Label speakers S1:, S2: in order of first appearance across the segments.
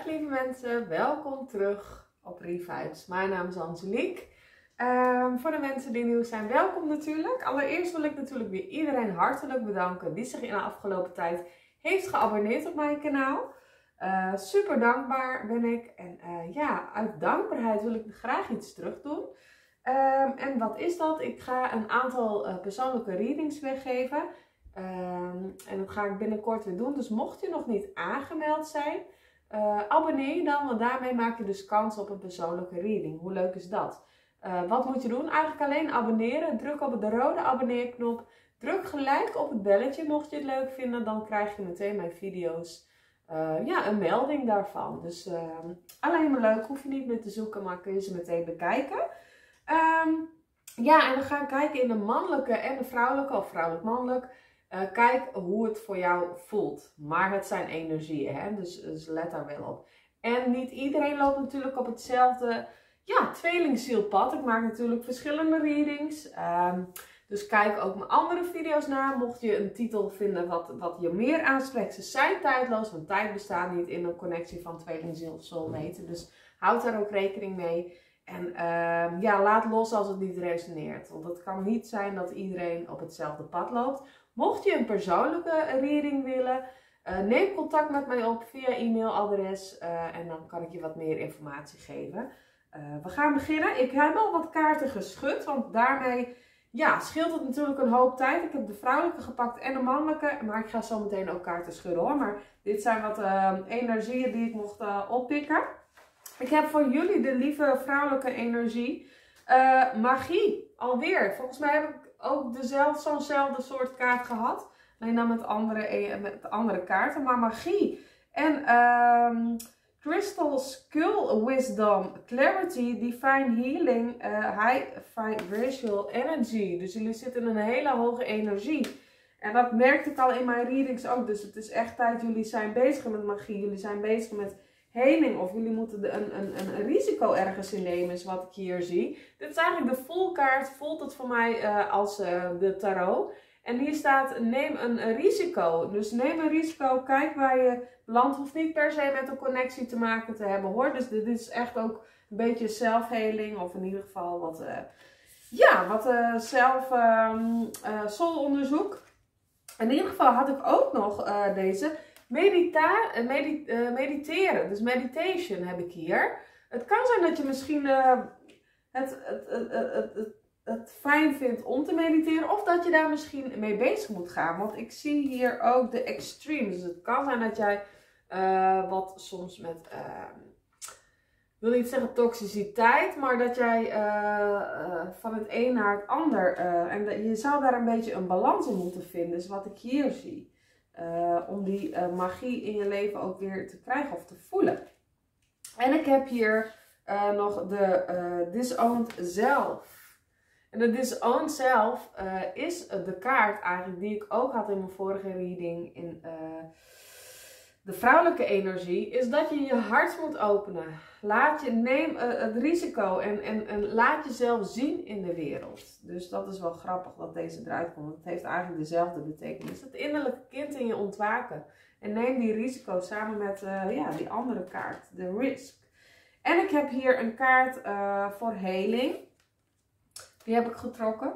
S1: lieve mensen, welkom terug op Revibes. Mijn naam is Angelique. Voor de mensen die nieuw zijn, welkom natuurlijk. Allereerst wil ik natuurlijk weer iedereen hartelijk bedanken die zich in de afgelopen tijd heeft geabonneerd op mijn kanaal. Super dankbaar ben ik en uit dankbaarheid wil ik graag iets terug doen. En wat is dat? Ik ga een aantal persoonlijke readings weggeven. En dat ga ik binnenkort weer doen. Dus mocht je nog niet aangemeld zijn, abonneer je dan, want daarmee maak je dus kans op een persoonlijke reading. Hoe leuk is dat? Wat moet je doen? Eigenlijk alleen abonneren. Druk op de rode abonneerknop. Druk gelijk op het belletje. Mocht je het leuk vinden, dan krijg je meteen mijn video's. Een melding daarvan. Dus alleen maar leuk. Hoef je niet meer te zoeken, maar kun je ze meteen bekijken. En we gaan kijken in de mannelijke en de vrouwelijke, of vrouwelijk-mannelijk. Kijk hoe het voor jou voelt. Maar het zijn energieën, hè? Dus let daar wel op. En niet iedereen loopt natuurlijk op hetzelfde tweelingzielpad. Ik maak natuurlijk verschillende readings. Dus kijk ook mijn andere video's na. Mocht je een titel vinden wat je meer aanspreekt. Ze zijn tijdloos, want tijd bestaat niet in een connectie van tweelingziel of soulmate. Dus houd daar ook rekening mee. En laat los als het niet resoneert. Want het kan niet zijn dat iedereen op hetzelfde pad loopt. Mocht je een persoonlijke reading willen, neem contact met mij op via e-mailadres. En dan kan ik je wat meer informatie geven. We gaan beginnen. Ik heb al wat kaarten geschud, want daarmee scheelt het natuurlijk een hoop tijd. Ik heb de vrouwelijke gepakt en de mannelijke, maar ik ga zo meteen ook kaarten schudden hoor. Maar dit zijn wat energieën die ik mocht oppikken. Ik heb voor jullie de lieve vrouwelijke energie. Magie, alweer. Volgens mij heb ik ook zo'nzelfde soort kaart gehad. Alleen dan met andere kaarten, maar magie. En Crystal Skull Wisdom, Clarity, Divine Healing, High Vibrational Energy. Dus jullie zitten in een hele hoge energie. En dat merkte ik al in mijn readings ook. Dus het is echt tijd, jullie zijn bezig met magie. Jullie zijn bezig met heling. Of jullie moeten een risico ergens in nemen, is wat ik hier zie. Dit is eigenlijk de full kaart. Voelt het voor mij als de tarot. En hier staat, neem een risico. Dus neem een risico, kijk waar je belandt. Hoeft niet per se met een connectie te maken te hebben hoor. Dus dit is echt ook een beetje zelfheling. Of in ieder geval wat soulonderzoek. In ieder geval had ik ook nog deze mediteren. Dus meditation heb ik hier. Het kan zijn dat je misschien het fijn vindt om te mediteren. Of dat je daar misschien mee bezig moet gaan. Want ik zie hier ook de extremes. Dus het kan zijn dat jij wat soms met, wil niet zeggen toxiciteit. Maar dat jij van het een naar het ander. En je zou daar een beetje een balans in moeten vinden. Dus wat ik hier zie. Om die magie in je leven ook weer te krijgen of te voelen. En ik heb hier nog de Disowned Self. En de Disowned Self is de kaart eigenlijk die ik ook had in mijn vorige reading in de vrouwelijke energie. Is dat je je hart moet openen. Neem het risico en laat jezelf zien in de wereld. Dus dat is wel grappig dat deze eruit komt. Want het heeft eigenlijk dezelfde betekenis. Het innerlijke kind in je ontwaken. En neem die risico samen met die andere kaart. De Risk. En ik heb hier een kaart voor heling. Die heb ik getrokken.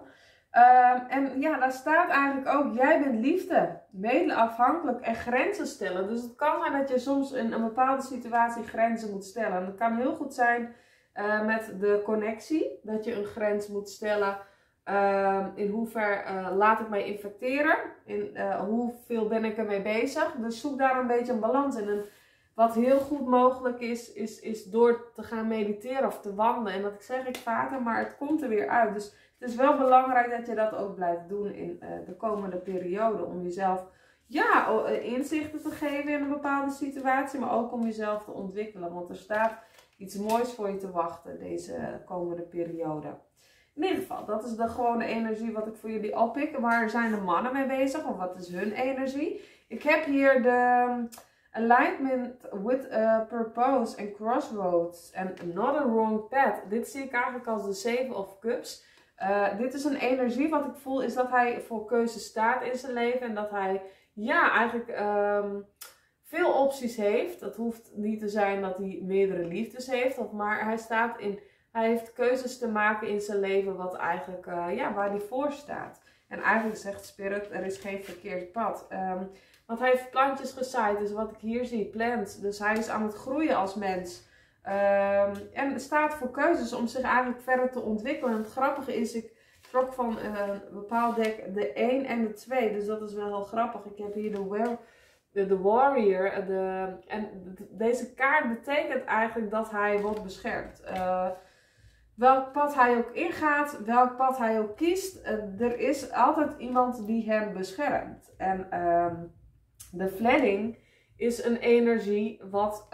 S1: Daar staat eigenlijk ook, jij bent liefde, medeafhankelijk en grenzen stellen. Dus het kan zijn dat je soms in een bepaalde situatie grenzen moet stellen. En het kan heel goed zijn met de connectie, dat je een grens moet stellen. In hoever laat ik mij infecteren, hoeveel ben ik ermee bezig. Dus zoek daar een beetje een balans in. En wat heel goed mogelijk is door te gaan mediteren of te wandelen. En dat zeg ik vaker, maar het komt er weer uit. Dus het is wel belangrijk dat je dat ook blijft doen in de komende periode. Om jezelf inzichten te geven in een bepaalde situatie. Maar ook om jezelf te ontwikkelen. Want er staat iets moois voor je te wachten deze komende periode. In ieder geval, dat is de gewone energie wat ik voor jullie oppik. Waar zijn de mannen mee bezig? Of wat is hun energie? Ik heb hier de Alignment with a Purpose and Crossroads and Not a Wrong Path. Dit zie ik eigenlijk als de Seven of Cups. Dit is een energie wat ik voel is dat hij voor keuze staat in zijn leven. En dat hij eigenlijk veel opties heeft. Het hoeft niet te zijn dat hij meerdere liefdes heeft, maar hij heeft keuzes te maken in zijn leven wat eigenlijk, waar hij voor staat. En eigenlijk zegt Spirit, er is geen verkeerd pad. Want hij heeft plantjes gezaaid, dus wat ik hier zie, plants. Dus hij is aan het groeien als mens. En staat voor keuzes om zich eigenlijk verder te ontwikkelen. En het grappige is, ik trok van een bepaald deck de 1 en de 2. Dus dat is wel heel grappig. Ik heb hier de Warrior. En deze kaart betekent eigenlijk dat hij wordt beschermd. Welk pad hij ook ingaat, welk pad hij ook kiest, er is altijd iemand die hem beschermt. En de flooding is een energie wat,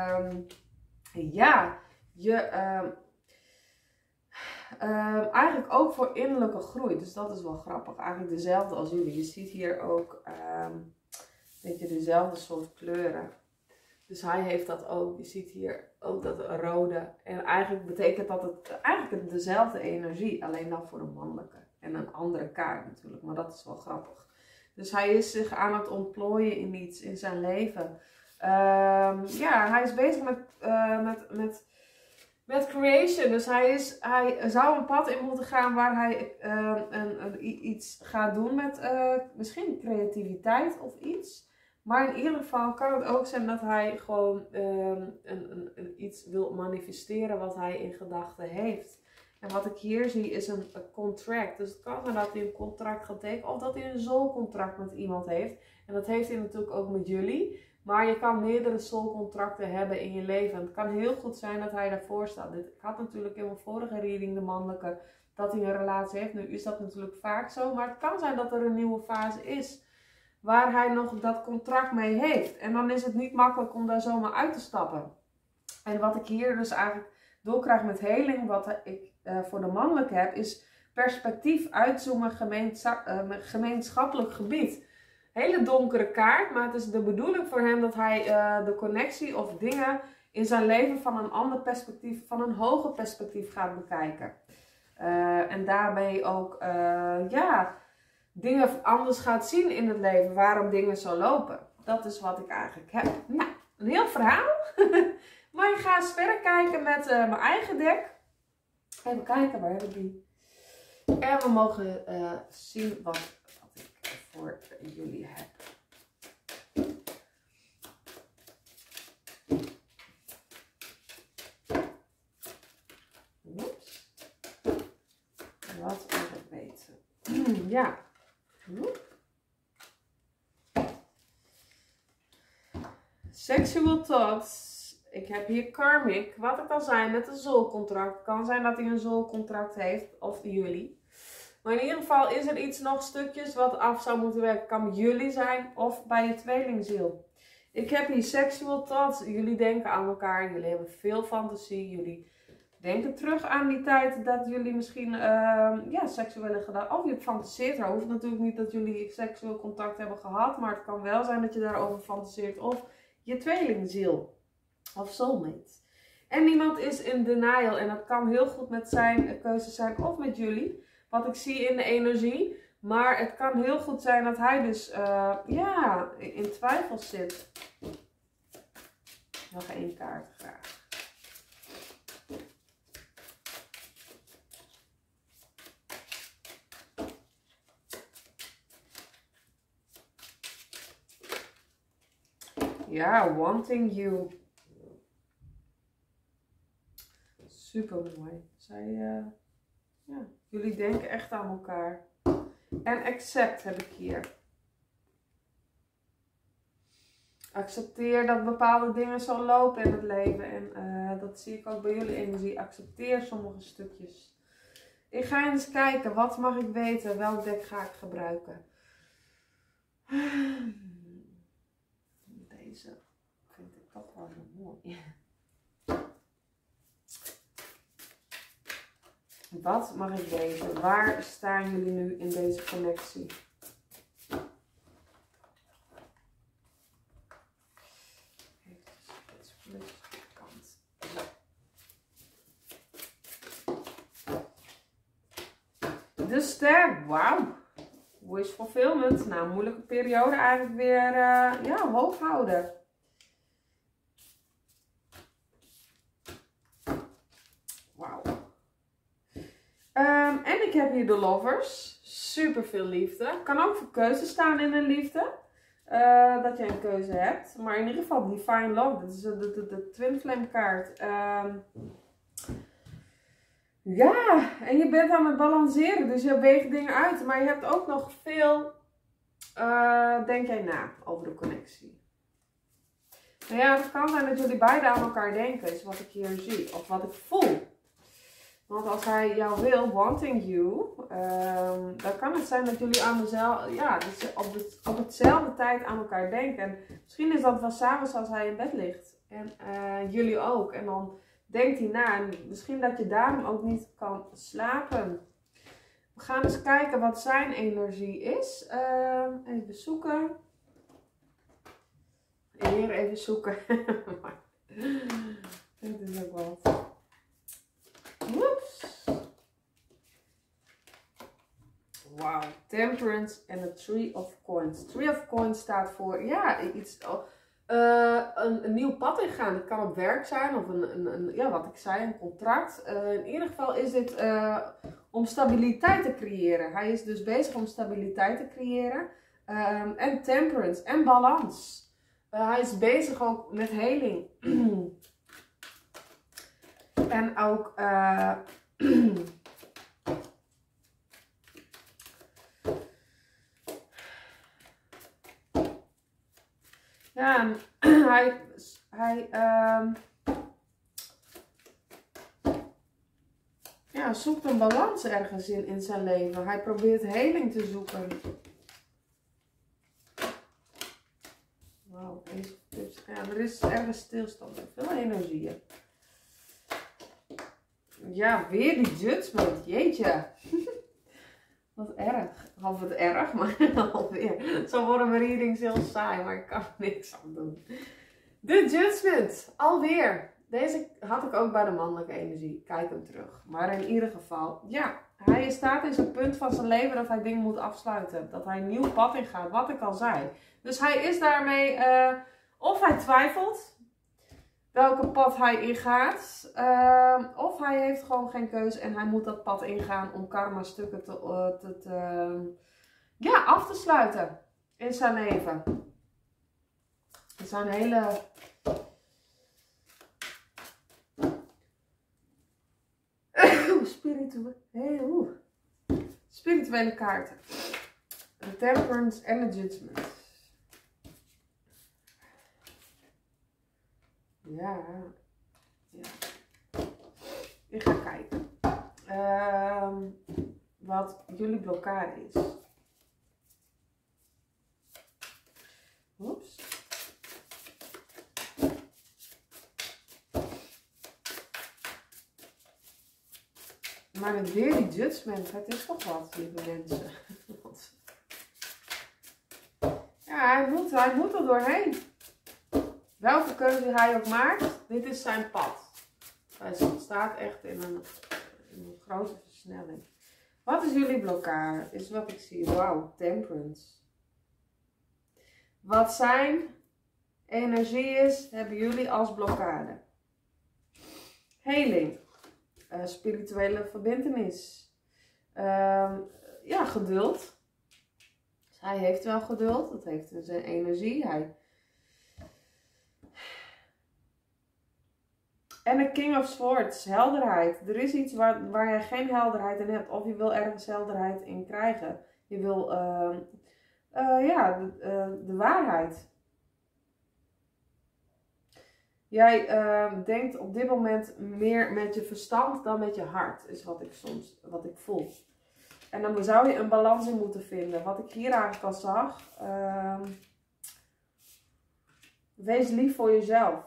S1: eigenlijk ook voor innerlijke groei. Dus dat is wel grappig. Eigenlijk dezelfde als jullie. Je ziet hier ook een beetje dezelfde soort kleuren. Dus hij heeft dat ook. Je ziet hier ook dat rode. En eigenlijk betekent dat het eigenlijk dezelfde energie. Alleen dan voor de mannelijke. En een andere kaart natuurlijk. Maar dat is wel grappig. Dus hij is zich aan het ontplooien in iets in zijn leven. Hij is bezig met creation. Dus hij zou een pad in moeten gaan waar hij iets gaat doen met misschien creativiteit of iets. Maar in ieder geval kan het ook zijn dat hij gewoon iets wil manifesteren wat hij in gedachten heeft. En wat ik hier zie is een contract. Dus het kan zijn dat hij een contract gaat tekenen of dat hij een soulcontract met iemand heeft. En dat heeft hij natuurlijk ook met jullie. Maar je kan meerdere soulcontracten hebben in je leven. En het kan heel goed zijn dat hij daarvoor staat. Ik had natuurlijk in mijn vorige reading, de mannelijke, dat hij een relatie heeft. Nu is dat natuurlijk vaak zo. Maar het kan zijn dat er een nieuwe fase is waar hij nog dat contract mee heeft. En dan is het niet makkelijk om daar zomaar uit te stappen. En wat ik hier dus eigenlijk doorkrijg met heling, wat ik voor de mannelijke heb, is perspectief uitzoomen gemeenschappelijk gebied. Hele donkere kaart, maar het is de bedoeling voor hem dat hij de connectie of dingen in zijn leven van een ander perspectief, van een hoger perspectief gaat bekijken. En daarmee ook, dingen anders gaat zien in het leven, waarom dingen zo lopen. Dat is wat ik eigenlijk heb. Nou, een heel verhaal. Maar ik ga eens verder kijken met mijn eigen deck. Even kijken, waar heb ik die? En we mogen zien wat ik voor jullie heb. Oeps. Wat wil ik weten? Ja. Sexual thoughts. Ik heb hier karmic. Wat het kan zijn met een soulcontract. Het kan zijn dat hij een soulcontract heeft. Of jullie. Maar in ieder geval is er iets nog stukjes wat af zou moeten werken. Kan met jullie zijn of bij je tweelingziel. Ik heb hier sexual thoughts. Jullie denken aan elkaar. Jullie hebben veel fantasie. Jullie denken terug aan die tijd dat jullie misschien seksuele gedachten. Of je fantaseert. Het hoeft natuurlijk niet dat jullie seksueel contact hebben gehad. Maar het kan wel zijn dat je daarover fantaseert. Of je tweelingziel. Of soulmate. En iemand is in denial. En dat kan heel goed met zijn keuze zijn. Of met jullie. Wat ik zie in de energie. Maar het kan heel goed zijn dat hij dus in twijfel zit. Nog één kaart graag. Ja, wanting you. Super mooi. Jullie denken echt aan elkaar. En accept heb ik hier. Accepteer dat bepaalde dingen zo lopen in het leven. En dat zie ik ook bij jullie energie. Accepteer sommige stukjes. Ik ga eens kijken. Wat mag ik weten? Welk deck ga ik gebruiken? Deze vind ik toch wel heel mooi. Wat mag ik weten? Waar staan jullie nu in deze connectie? De ster, wauw. Wish fulfillment. Nou, moeilijke periode eigenlijk weer hoog houden. En ik heb hier de lovers. Super veel liefde. Kan ook voor keuze staan in een liefde. Dat je een keuze hebt. Maar in ieder geval Divine Love. Dat is de Twin Flame kaart. Ja, en je bent aan het balanceren. Dus je weegt dingen uit. Maar je hebt ook nog veel... denk jij na over de connectie. Nou ja, het kan zijn dat jullie beiden aan elkaar denken. Is wat ik hier zie. Of wat ik voel. Want als hij jou wil, wanting you, dan kan het zijn dat jullie aan dezelfde, ja, dus op hetzelfde tijd aan elkaar denken. En misschien is dat wel s'avonds als hij in bed ligt. En jullie ook. En dan denkt hij na. En misschien dat je daarom ook niet kan slapen. We gaan eens kijken wat zijn energie is. Even zoeken. Hier even zoeken. Dit is ook wat. Whoops. Wauw. Temperance en de Three of Coins. Three of Coins staat voor, ja, iets, een nieuw pad ingaan. Het kan op werk zijn of ja, wat ik zei, een contract. In ieder geval is dit om stabiliteit te creëren. Hij is dus bezig om stabiliteit te creëren. En temperance en balans. Hij is bezig ook met heling. En ook ja, hij ja, zoekt een balans ergens in zijn leven. Hij probeert heling te zoeken. Wauw, ja, er is ergens stilstand. Veel energie. Ja, weer die judgment. Jeetje. Wat erg. Of wat erg, maar alweer. Zo worden mijn readings heel saai, maar ik kan er niks aan doen. De judgment. Alweer. Deze had ik ook bij de mannelijke energie. Kijk hem terug. Maar in ieder geval, ja. Hij staat in zijn punt van zijn leven dat hij dingen moet afsluiten. Dat hij een nieuw pad ingaat. Wat ik al zei. Dus hij is daarmee, of hij twijfelt welke pad hij ingaat. Of hij heeft gewoon geen keuze en hij moet dat pad ingaan om karma stukken ja, af te sluiten in zijn leven. Het zijn hele... spirituele kaarten. De Temperance en de Judgment. Ja. Ik ga kijken. Wat jullie blokkade is. Oeps. Maar met weer die judgment, het is toch wat, lieve mensen. Ja, hij moet er doorheen. Welke keuze hij ook maakt, dit is zijn pad. Hij staat echt in een grote versnelling. Wat is jullie blokkade? Is wat ik zie. Wauw, temperance. Wat zijn energie is, hebben jullie als blokkade. Heling. Spirituele verbintenis. Ja, geduld. Dus hij heeft wel geduld. Dat heeft zijn energie. En de King of Swords, helderheid. Er is iets waar je geen helderheid in hebt. Of je wil ergens helderheid in krijgen. Je wil, ja, de waarheid. Jij denkt op dit moment meer met je verstand dan met je hart. Is wat ik voel. En dan zou je een balans in moeten vinden. Wat ik hier eigenlijk al zag. Wees lief voor jezelf.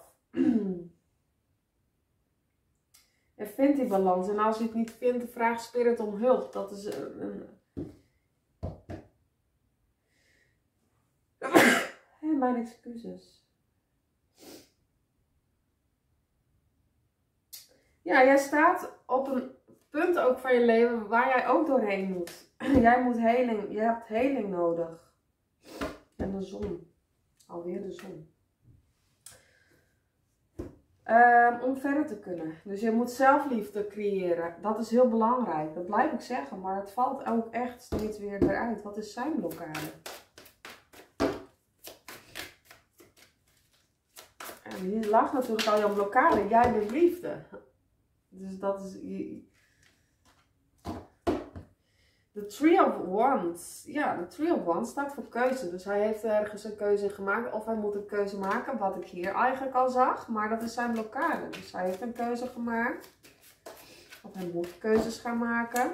S1: En vind die balans. En als je het niet vindt, vraag Spirit om hulp. Dat is mijn excuses. Ja, jij staat op een punt ook van je leven waar jij ook doorheen moet. Jij moet heling. Je hebt heling nodig. En de zon. Alweer de zon. Om verder te kunnen. Dus je moet zelfliefde creëren. Dat is heel belangrijk. Dat blijf ik zeggen. Maar het valt ook echt steeds weer eruit. Wat is zijn blokkade? En hier lag natuurlijk al jouw blokkade. Jij de liefde. Dus dat is... De Three of Wands. Ja, de Three of Wands staat voor keuze. Dus hij heeft ergens een keuze gemaakt. Of hij moet een keuze maken. Wat ik hier eigenlijk al zag. Maar dat is zijn blokkade. Dus hij heeft een keuze gemaakt. Of hij moet keuzes gaan maken.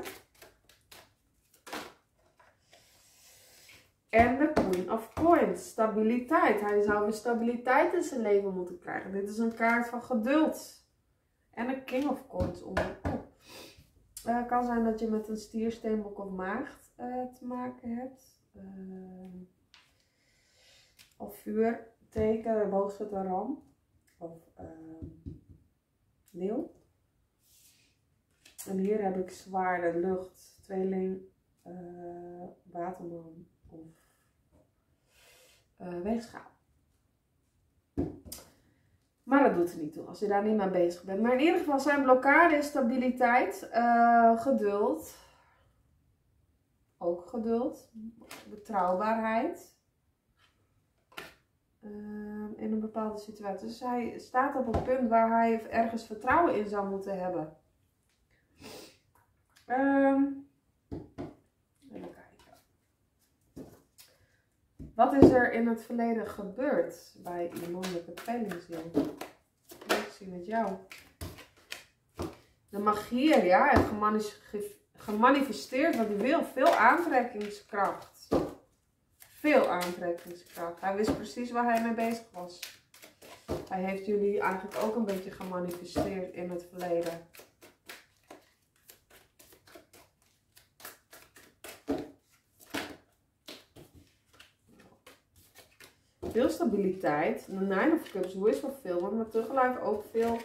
S1: En de Queen of Coins. Stabiliteit. Hij zou weer stabiliteit in zijn leven moeten krijgen. Dit is een kaart van geduld. En de King of Coins onderop. Het kan zijn dat je met een stier, steenbok of maagd te maken hebt. Of vuurteken, boogschutter, ram. Of leeuw. En hier heb ik zwaarde, lucht, tweeling, waterman of weegschaal. Maar dat doet er niet toe als je daar niet mee bezig bent. Maar in ieder geval zijn blokkade is stabiliteit, geduld. Ook geduld. Betrouwbaarheid. In een bepaalde situatie. Dus hij staat op een punt waar hij ergens vertrouwen in zou moeten hebben. Even kijken. Wat is er in het verleden gebeurd bij je mannelijke tweelingziel? Ik zie met jou. De magier, ja, heeft gemanifesteerd wat hij wil. Veel aantrekkingskracht. Veel aantrekkingskracht. Hij wist precies waar hij mee bezig was. Hij heeft jullie eigenlijk ook een beetje gemanifesteerd in het verleden. Veel stabiliteit. De Nine of Cups, hoe is dat veel? Maar tegelijk ook veel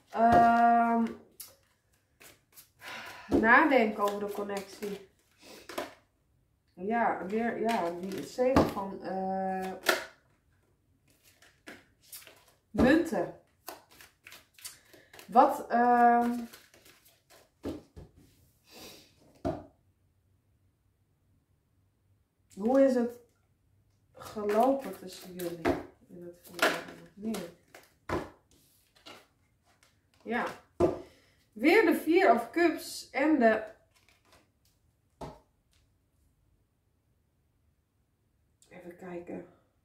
S1: nadenken over de connectie. Ja, weer, ja, die 7 van munten. Wat, hoe is het gelopen tussen jullie in het verleden? Nee. Ja. Weer de 4 of Cups en de even kijken.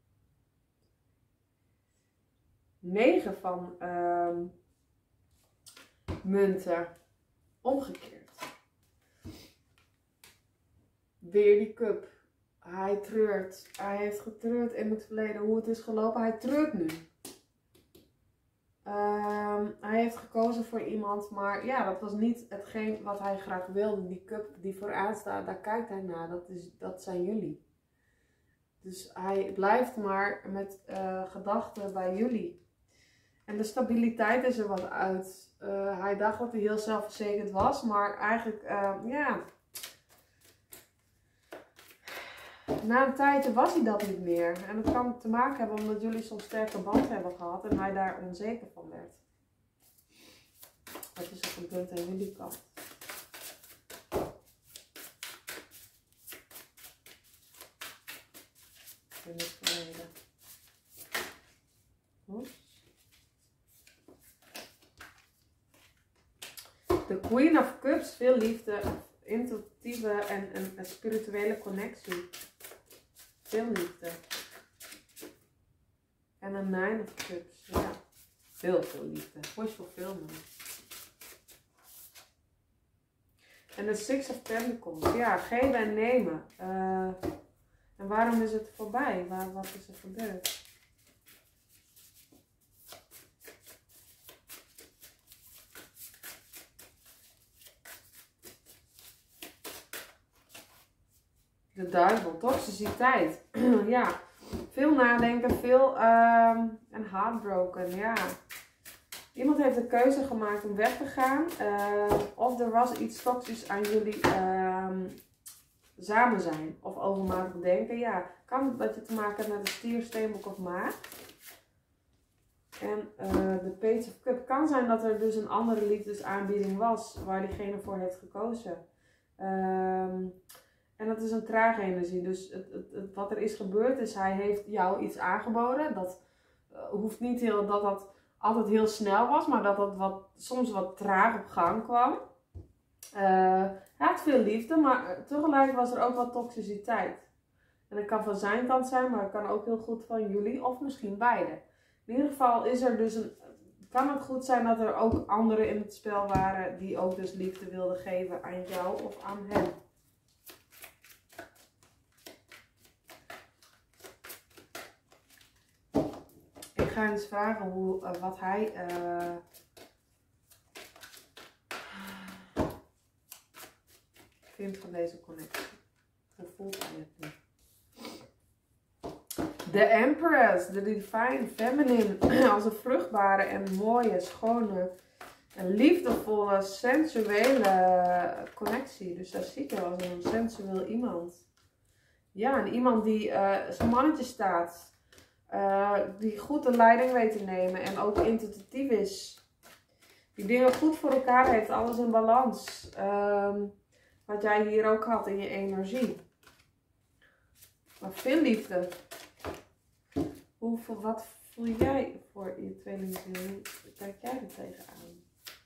S1: 9 van munten. Omgekeerd. Weer die cup. Hij treurt. Hij heeft getreurd in het verleden hoe het is gelopen. Hij treurt nu. Hij heeft gekozen voor iemand, maar ja, dat was niet hetgeen wat hij graag wilde. Die cup die vooraan staat, daar kijkt hij naar. Dat zijn jullie. Dus hij blijft maar met gedachten bij jullie. En de stabiliteit is er wat uit. Hij dacht dat hij heel zelfverzekerd was, maar eigenlijk, ja... Na een tijdje was hij dat niet meer. En dat kan te maken hebben omdat jullie zo'n sterke band hebben gehad en hij daar onzeker van werd. Dat is ook een punt aan jullie kant. In het verleden. De Queen of Cups, veel liefde, intuïtieve en een spirituele connectie. Veel liefde. En een 9 of Cups. Ja. Veel liefde. Wish fulfillment. En de 6 of Pentacles. Ja, geven en nemen. En waarom is het voorbij? Wat is er gebeurd? De duivel, toxiciteit. Ja, veel nadenken, veel en heartbroken, ja. Iemand heeft de keuze gemaakt om weg te gaan. Of er was iets toxisch aan jullie samen zijn. Of overmatig denken. Ja, kan dat je te maken hebt met een stier, steenbok of maag. En de Page of Cups. Kan zijn dat er dus een andere liefdesaanbieding was waar diegene voor heeft gekozen. En dat is een trage energie. Dus wat er is gebeurd is, hij heeft jou iets aangeboden. Dat hoeft niet dat dat altijd heel snel was, maar dat dat soms wat traag op gang kwam. Hij had veel liefde, maar tegelijk was er ook wat toxiciteit. En dat kan van zijn kant zijn, maar het kan ook heel goed van jullie of misschien beide. In ieder geval is er dus kan het goed zijn dat er ook anderen in het spel waren die ook dus liefde wilden geven aan jou of aan hem. Ik ga eens vragen wat hij vindt van deze connectie. Hoe voelt hij het nu? De Empress, de Divine Feminine, als een vruchtbare en mooie, schone, en liefdevolle, sensuele connectie. Dus dat zie ik wel als een sensueel iemand. Ja, en iemand die zijn mannetje staat. Die goed de leiding weet te nemen en ook intuïtief is. Die dingen goed voor elkaar heeft, alles in balans. Wat jij hier ook had in je energie. Maar veel liefde. Wat voel jij voor je tweelingziel? Hoe kijk jij er tegenaan?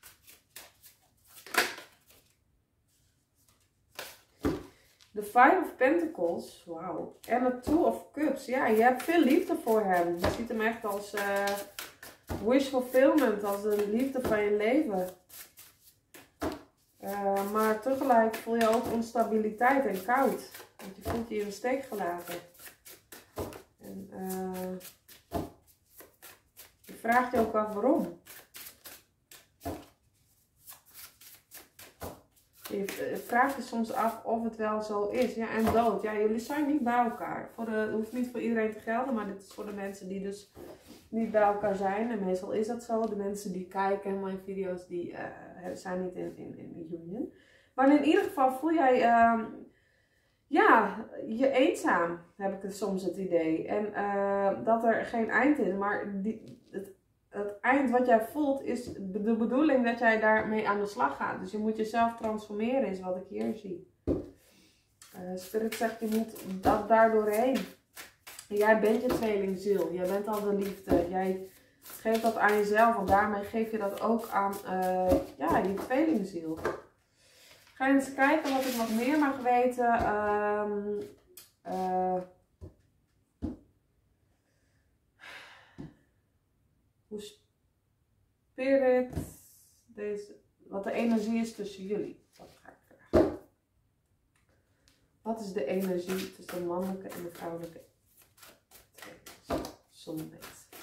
S1: De Five of Pentacles, wauw. En de Two of Cups, ja, je hebt veel liefde voor hem. Je ziet hem echt als wish fulfillment, als de liefde van je leven. Maar tegelijk voel je ook onstabiliteit en koud. Want je voelt je in de steek gelaten. En je vraagt je ook af waarom. Je vraagt je soms af of het wel zo is. Ja, en dood. Ja, jullie zijn niet bij elkaar. Het hoeft niet voor iedereen te gelden, maar dit is voor de mensen die dus niet bij elkaar zijn. En meestal is dat zo. De mensen die kijken mijn video's, die zijn niet in union. Maar in ieder geval voel jij je eenzaam, heb ik soms het idee. En dat er geen eind is. Maar het eind wat jij voelt is de bedoeling dat jij daarmee aan de slag gaat. Dus je moet jezelf transformeren, is wat ik hier zie. Spirit zegt, je moet daar doorheen. Jij bent je tweelingziel. Jij bent al de liefde. Jij geeft dat aan jezelf. En daarmee geef je dat ook aan je tweelingziel. Ga eens kijken wat ik nog meer mag weten. Hoe Spirit, wat de energie is tussen jullie. Dat ga ik vragen. Wat is de energie tussen de mannelijke en de vrouwelijke soulmate?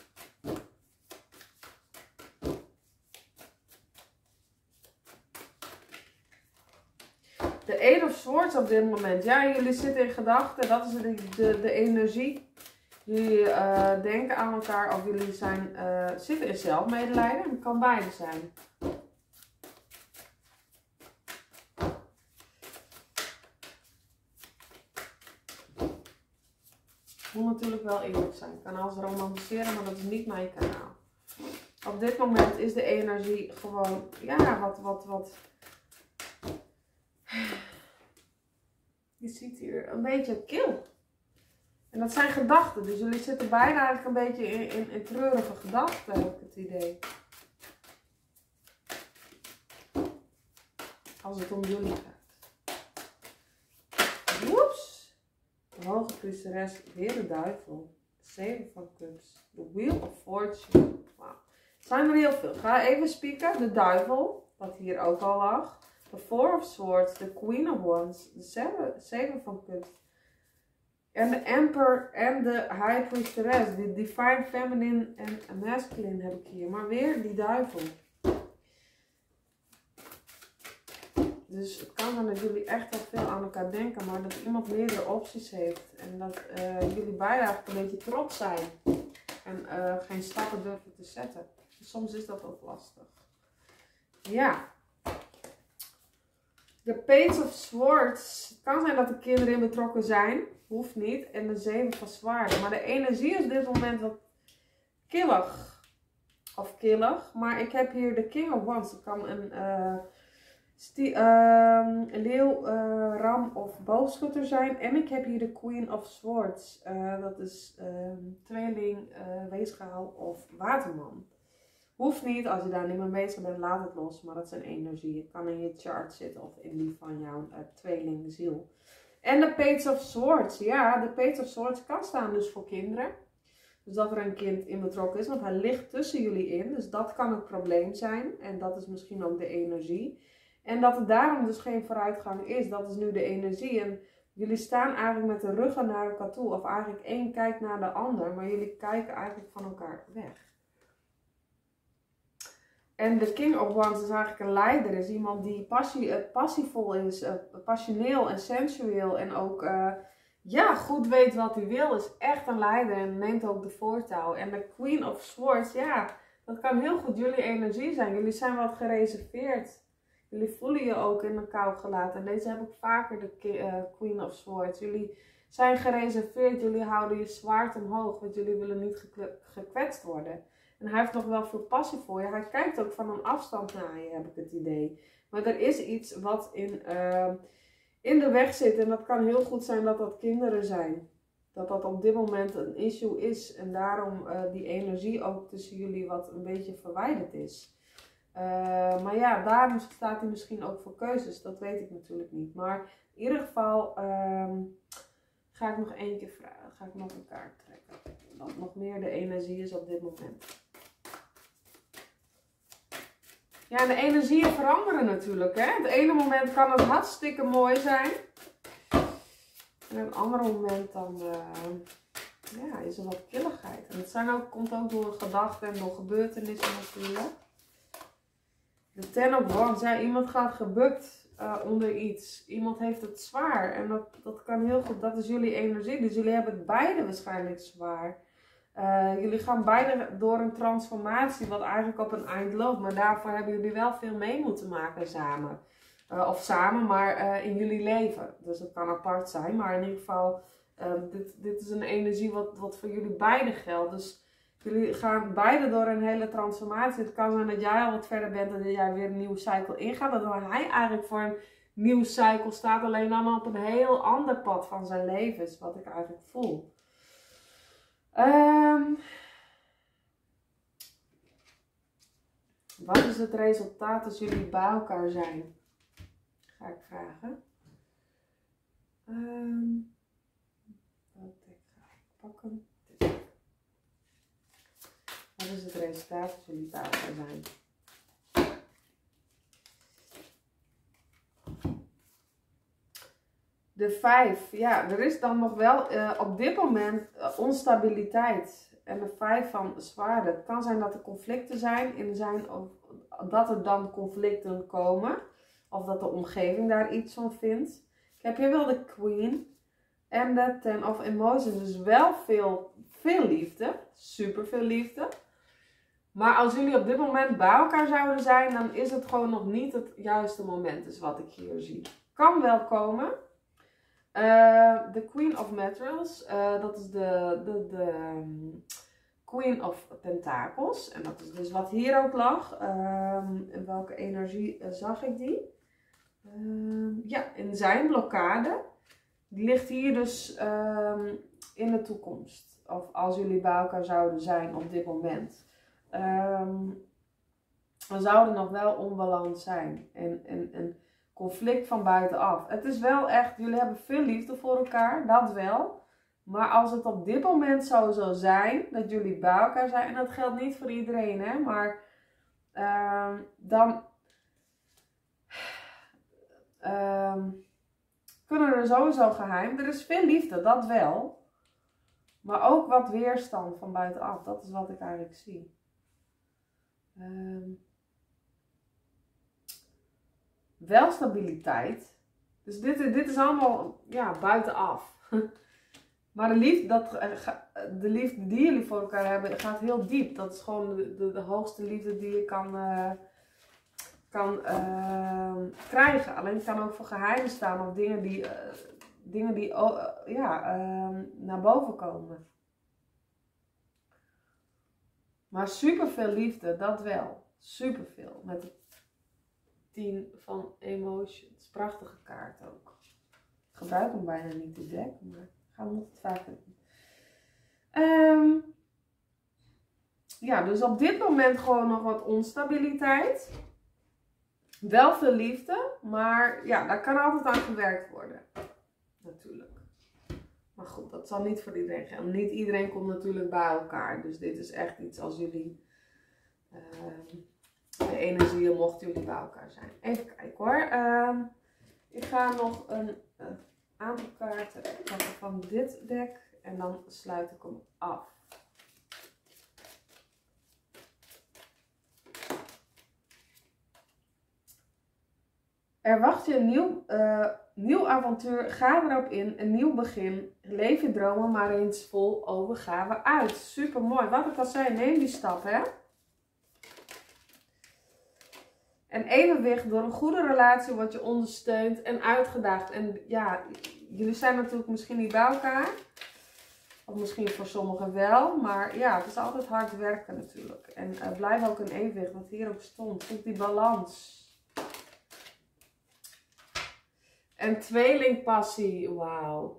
S1: De Eight of Swords op dit moment. Ja, jullie zitten in gedachten. Dat is de energie. Jullie denken aan elkaar of jullie zitten in zelfmedelijden. Het kan beide zijn. Het moet natuurlijk wel eerlijk zijn. Ik kan alles romantiseren, maar dat is niet mijn kanaal. Op dit moment is de energie gewoon, ja, wat. Je ziet hier een beetje kil. En dat zijn gedachten. Dus jullie zitten bijna eigenlijk een beetje in treurige gedachten, heb ik het idee. Als het om jullie gaat. Woeps. De hoge priesteres, weer de duivel. De Seven van Cups. De Wheel of Fortune. Wow. Het zijn er heel veel. Ga even spieken. De duivel, wat hier ook al lag. De Four of Swords. De Queen of Wands. De Seven van Cups. En de Emperor en de High Priestess. De Divine Feminine en Masculine heb ik hier. Maar weer die duivel. Dus het kan dan dat jullie echt wel veel aan elkaar denken. Maar dat iemand meerdere opties heeft. En dat jullie beiden eigenlijk een beetje trots zijn. En geen stappen durven te zetten. Dus soms is dat ook lastig. Ja. De Page of Swords. Het kan zijn dat de kinderen in betrokken zijn. Hoeft niet. En de Zeven van Zwaarden. Maar de energie is op dit moment wat killig. of killig. Maar ik heb hier de King of Wands. Dat kan een leeuw, ram of boogschutter zijn. En ik heb hier de Queen of Swords. Dat is tweeling, weegschaal of waterman. Hoeft niet, als je daar niet mee bezig bent, laat het los. Maar dat zijn energie. Het kan in je chart zitten of in die van jouw tweeling ziel. En de Page of Swords. Ja, de Page of Swords kan staan dus voor kinderen. Dus dat er een kind in betrokken is. Want hij ligt tussen jullie in. Dus dat kan het probleem zijn. En dat is misschien ook de energie. En dat er daarom dus geen vooruitgang is. Dat is nu de energie. En jullie staan eigenlijk met de ruggen naar elkaar toe. Of eigenlijk één kijkt naar de ander. Maar jullie kijken eigenlijk van elkaar weg. En de King of Wands is eigenlijk een leider. Is iemand die passievol is. Passioneel en sensueel. En ook goed weet wat hij wil. Is echt een leider. En neemt ook de voortouw. En de Queen of Swords. Ja, dat kan heel goed jullie energie zijn. Jullie zijn wat gereserveerd. Jullie voelen je ook in de kou gelaten. En deze heb ik vaker, de Queen of Swords. Jullie zijn gereserveerd. Jullie houden je zwaard omhoog. Want jullie willen niet gekwetst worden. En hij heeft nog wel veel passie voor je. Hij kijkt ook van een afstand naar je, heb ik het idee. Maar er is iets wat in de weg zit. En dat kan heel goed zijn dat dat kinderen zijn. Dat dat op dit moment een issue is. En daarom die energie ook tussen jullie wat een beetje verwijderd is. Maar ja, daarom staat hij misschien ook voor keuzes. Dat weet ik natuurlijk niet. Maar in ieder geval ga ik nog één keer vragen. Ga ik nog een kaart trekken. Dat nog meer de energie is op dit moment. Ja, en de energieën veranderen natuurlijk. Hè? Het ene moment kan het hartstikke mooi zijn. En het andere moment dan is er wat killigheid. En het komt ook door gedachten en door gebeurtenissen natuurlijk. De Ten of Wands, ja, iemand gaat gebukt onder iets. Iemand heeft het zwaar. En dat kan heel goed, dat is jullie energie. Dus jullie hebben het beide waarschijnlijk zwaar. Jullie gaan beide door een transformatie wat eigenlijk op een eind loopt. Maar daarvoor hebben jullie wel veel mee moeten maken samen. Of samen, maar in jullie leven. Dus het kan apart zijn. Maar in ieder geval, dit is een energie wat voor jullie beiden geldt. Dus jullie gaan beide door een hele transformatie. Het kan zijn dat jij al wat verder bent en dat jij weer een nieuwe cycle ingaat. Dat hij eigenlijk voor een nieuwe cycle staat. Alleen dan op een heel ander pad van zijn leven. Is wat ik eigenlijk voel. Wat is het resultaat als jullie bij elkaar zijn? Ga ik vragen. Wat ga ik pakken? Wat is het resultaat als jullie bij elkaar zijn? De 5. Ja, er is dan nog wel op dit moment onstabiliteit. En de 5 van zwaarden. Het kan zijn dat er conflicten zijn. Of dat er dan conflicten komen. Of dat de omgeving daar iets van vindt. Ik heb hier wel de Queen. En de Ten of Emotions. Dus wel veel liefde. Super veel liefde. Maar als jullie op dit moment bij elkaar zouden zijn. Dan is het gewoon nog niet het juiste moment. Is wat ik hier zie. Kan wel komen. De Queen of Materials, dat is de Queen of Pentacles. En dat is dus wat hier ook lag. In welke energie zag ik die? Ja, in zijn blokkade. Die ligt hier dus in de toekomst. Of als jullie bij elkaar zouden zijn op dit moment. Dan zou er nog wel onbalans zijn. En conflict van buitenaf. Het is wel echt, jullie hebben veel liefde voor elkaar, dat wel. Maar als het op dit moment zo zijn, dat jullie bij elkaar zijn, en dat geldt niet voor iedereen, hè, maar dan kunnen er sowieso geheim. Er is veel liefde, dat wel. Maar ook wat weerstand van buitenaf, dat is wat ik eigenlijk zie. Wel stabiliteit. Dus dit is allemaal buitenaf. Maar de liefde die jullie voor elkaar hebben gaat heel diep. Dat is gewoon de hoogste liefde die je kan krijgen. Alleen het kan ook voor geheimen staan of dingen die naar boven komen. Maar superveel liefde, dat wel. Superveel. Met de 10 van Emotions. Prachtige kaart ook. Ik gebruik hem bijna niet, de deck, maar ik ga hem nog vaker doen. Ja, dus op dit moment gewoon nog wat onstabiliteit. Wel veel liefde, maar ja, daar kan altijd aan gewerkt worden. Natuurlijk. Maar goed, dat zal niet voor iedereen gaan. Niet iedereen komt natuurlijk bij elkaar. Dus dit is echt iets als jullie de energieën mochten jullie bij elkaar zijn. Even kijken hoor. Ik ga nog een aantal kaarten pakken van dit deck. En dan sluit ik hem af. Er wacht je een nieuw avontuur. Ga erop in. Een nieuw begin. Leef je dromen maar eens vol overgave uit. Super mooi. Wat ik al zei, neem die stap, hè. En evenwicht, door een goede relatie word je ondersteund en uitgedaagd. En ja, jullie zijn natuurlijk misschien niet bij elkaar. Of misschien voor sommigen wel. Maar ja, het is altijd hard werken natuurlijk. En blijf ook in evenwicht, wat hier ook stond. Zoek die balans. En tweelingpassie, wauw.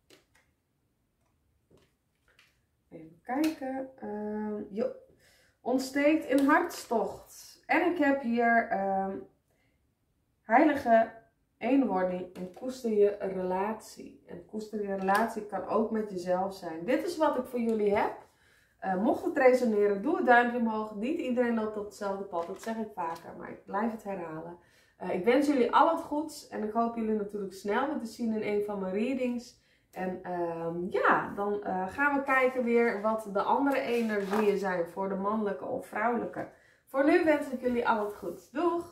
S1: Even kijken. Je ontsteekt in hartstocht. En ik heb hier heilige eenwording en koester je relatie. En koester je relatie kan ook met jezelf zijn. Dit is wat ik voor jullie heb. Mocht het resoneren, doe het duimpje omhoog. Niet iedereen loopt op hetzelfde pad, dat zeg ik vaker, maar ik blijf het herhalen. Ik wens jullie al het goeds en ik hoop jullie natuurlijk snel weer te zien in een van mijn readings. En ja, dan gaan we kijken weer wat de andere energieën zijn voor de mannelijke of vrouwelijke. Voor nu wens ik jullie al het goeds. Doeg!